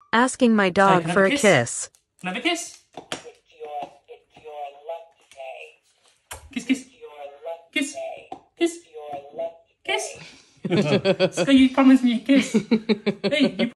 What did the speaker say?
Asking my dog Can I for have a a kiss? kiss. Can I have a kiss? It's your lucky day. Kiss, kiss. It's your lucky Kiss. day. Kiss. It's your lucky Kiss. day. So you promised me a kiss. Hey, you